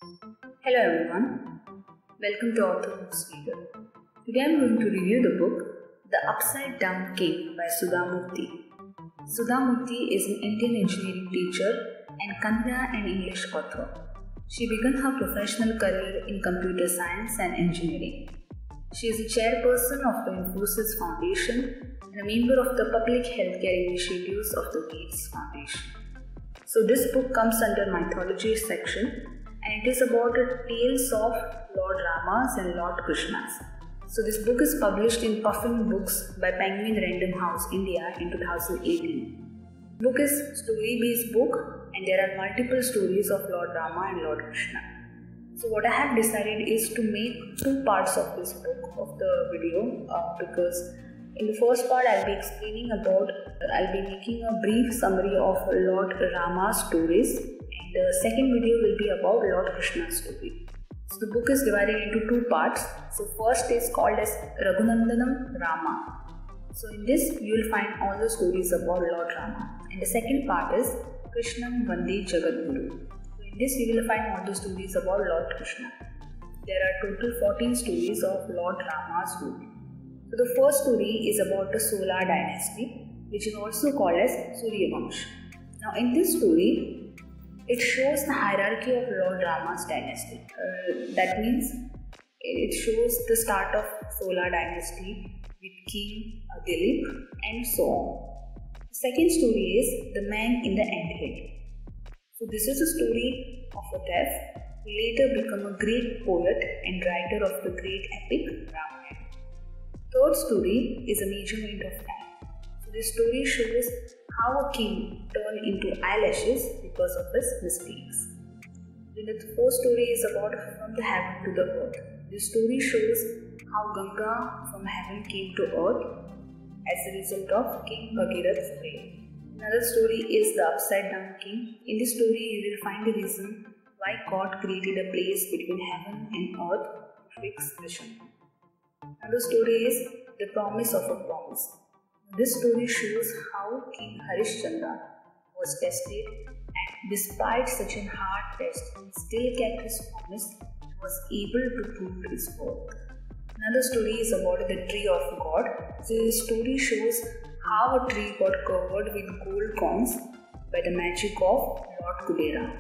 Hello everyone, welcome to Author Books Reader. Today I am going to review the book The Upside Down King by Sudha Murthy. Sudha Murthy is an Indian engineering teacher and Kannada and English author. She began her professional career in computer science and engineering. She is a chairperson of the Infosys Foundation and a member of the Public Healthcare Initiatives of the Gates Foundation. So this book comes under mythology section and it is about the tales of Lord Ramas and Lord Krishnas. So this book is published in Puffin Books by Penguin Random House India in 2018. The book is a story-based book and there are multiple stories of Lord Rama and Lord Krishna. So what I have decided is to make two parts of this book of the video because in the first part I'll be making a brief summary of Lord Rama's stories and the second video will be about Lord Krishna's story. So the book is divided into two parts. So first is called as Raghunandanam Rama. So in this you will find all the stories about Lord Rama and the second part is Krishnam Vande Jagadguru. So in this you will find all the stories about Lord Krishna. There are total 14 stories of Lord Rama's rule. So the first story is about the Solar dynasty, which is also called as Suryavamsha. Now in this story, it shows the hierarchy of Lord Rama's dynasty. That means it shows the start of Solar dynasty with King Dilip and so on. The second story is The Man in the Anthill. So this is a story of a thief who later became a great poet and writer of the great epic Ramayana. Third story is a measurement of time. So this story shows how a king turned into eyelashes because of his mistakes. Then the fourth story is about from the heaven to the earth. This story shows how Ganga from heaven came to earth as a result of King Bhagirath's prayer. Another story is the Upside Down King. In this story you will find the reason why God created a place between heaven and earth to fix the Shant. Another story is The Promise of a Promise. This story shows how King Harishchandra was tested and despite such a hard test, he still kept his promise and was able to prove his worth. Another story is about the Tree of God. So this story shows how a tree got covered with gold coins by the magic of Lord Kubera.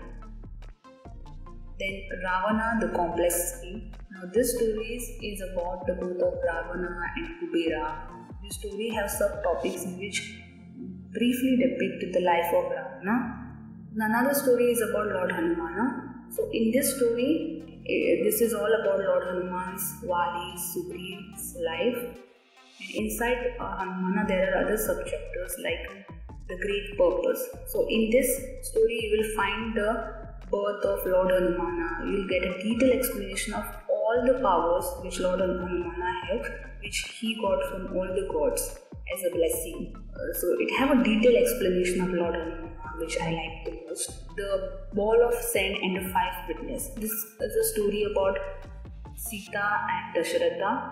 Then Ravana, the complex king. Now this story is about the birth of Ravana and Kubera. This story has subtopics in which briefly depict the life of Ravana. Another story is about Lord Hanumana. So in this story, this is all about Lord Hanuman's, Vali, Sugri's life. And inside Hanumana there are other subchapters like the great purpose. So in this story you will find the birth of Lord Hanumana. You will get a detailed explanation of all the powers which Lord Hanumana had, which he got from all the gods as a blessing. So it have a detailed explanation of Lord Hanumana, which I like the most. The ball of sand and the five witnesses. This is a story about Sita and Dasharatha,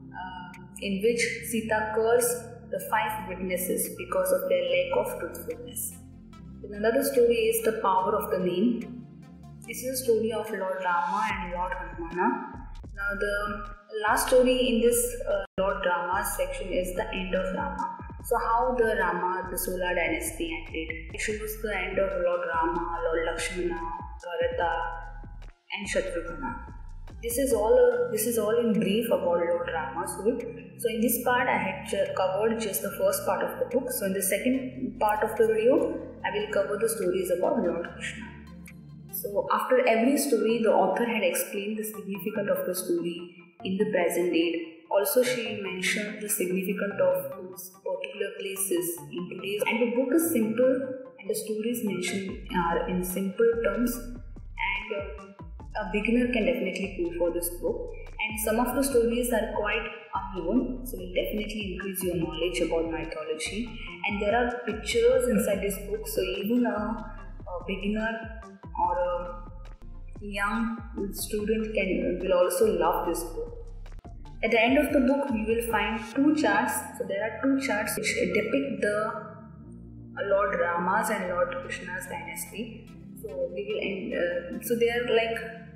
in which Sita cursed the five witnesses because of their lack of truthfulness. Then another story is The Power of the Name. This is a story of Lord Rama and Lord Hanumana. Now the last story in this Lord Rama section is the end of Rama. So how the Rama, the Solar dynasty ended. It shows the end of Lord Rama, Lord Lakshmana, Bharata and Shatrugna. This is all in brief about Lord Rama's rule. So in this part I had covered just the first part of the book. So in the second part of the video I will cover the stories about Lord Krishna. So after every story the author had explained the significance of the story in the present date. Also she mentioned the significance of those particular places in today's. And the book is simple and the stories mentioned are in simple terms and a beginner can definitely go for this book. And some of the stories are quite unknown, so it will definitely increase your knowledge about mythology. And there are pictures inside this book, so even a beginner or a young student will also love this book. At the end of the book, you will find two charts. So there are two charts which depict the Lord Rama's and Lord Krishna's dynasty. So we will end. So they are like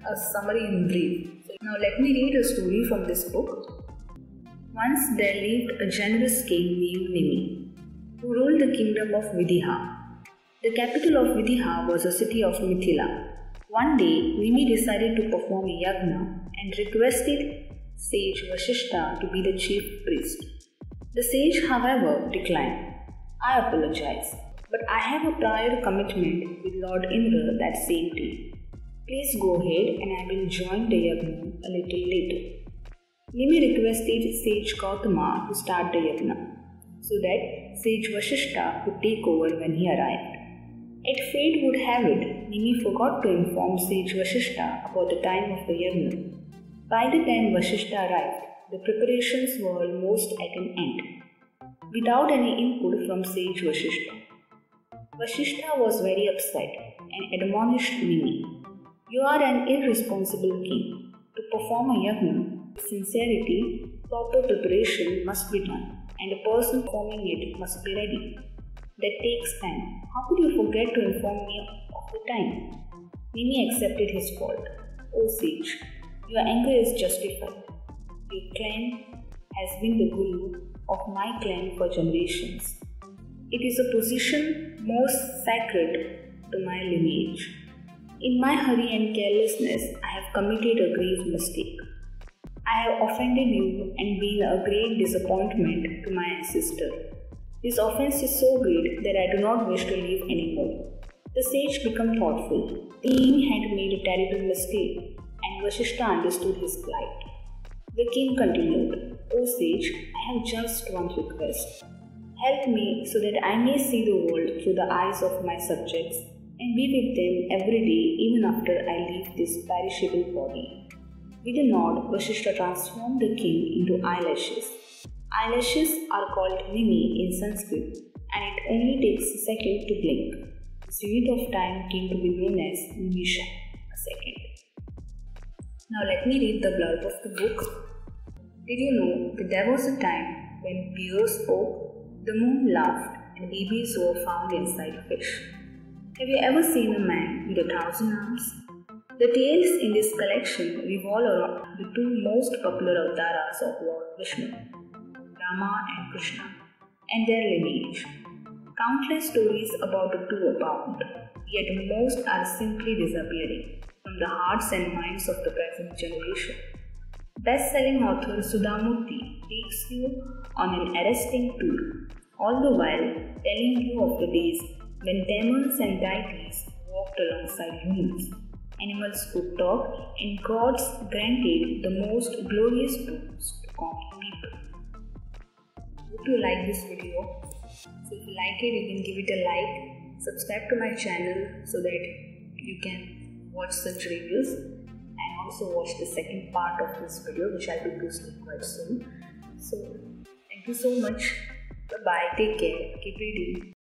a summary in brief. Now let me read a story from this book. Once there lived a generous king named Nimi, who ruled the kingdom of Vidya. The capital of Vidya was a city of Mithila. One day, Nimi decided to perform a yagna and requested sage Vashishta to be the chief priest. The sage, however, declined. I apologize, but I have a prior commitment with Lord Indra that same day. Please go ahead and I will join the yagna a little later. Nimi requested sage Gautama to start the yagna so that sage Vashishta could take over when he arrived. As fate would have it, Nimi forgot to inform sage Vashishta about the time of the yagna. By the time Vashishta arrived, the preparations were almost at an end. Without any input from sage Vashishta, Vashishta was very upset and admonished Nimi. You are an irresponsible king. To perform a yagna with sincerity, proper preparation must be done, and the person performing it must be ready. That takes time. How could you forget to inform me of the time? Nimi accepted his fault. O sage, your anger is justified. Your clan has been the guru of my clan for generations. It is a position most sacred to my lineage. In my hurry and carelessness, I have committed a grave mistake. I have offended you and been a great disappointment to my ancestor. This offense is so great that I do not wish to live anymore. The sage became thoughtful. The king had made a terrible mistake, and Vashishta understood his plight. The king continued, O sage, I have just one request. Help me so that I may see the world through the eyes of my subjects and be with them every day even after I leave this perishable body. With a nod, Vashishta transformed the king into eyelashes. Eyelashes are called Nimi in Sanskrit, and it only takes a second to blink. This unit of time came to be known as Nimisha, a second. Now let me read the blurb of the book. Did you know that there was a time when bears spoke, the moon laughed, and babies were found inside fish? Have you ever seen a man with 1,000 arms? The tales in this collection revolve around the two most popular avatars of Lord Vishnu, Rama and Krishna, and their lineage. Countless stories about the two abound, yet most are simply disappearing from the hearts and minds of the present generation. Best-selling author Sudha Murty takes you on an arresting tour, all the while telling you of the days when demons and deities walked alongside humans. Animals could talk, and gods granted the most glorious boons to common people. Hope you like this video. So if you like it, you can give it a like, subscribe to my channel so that you can watch such reviews, and also watch the second part of this video, which I'll be posting quite soon. So thank you so much. Bye bye, take care, keep reading.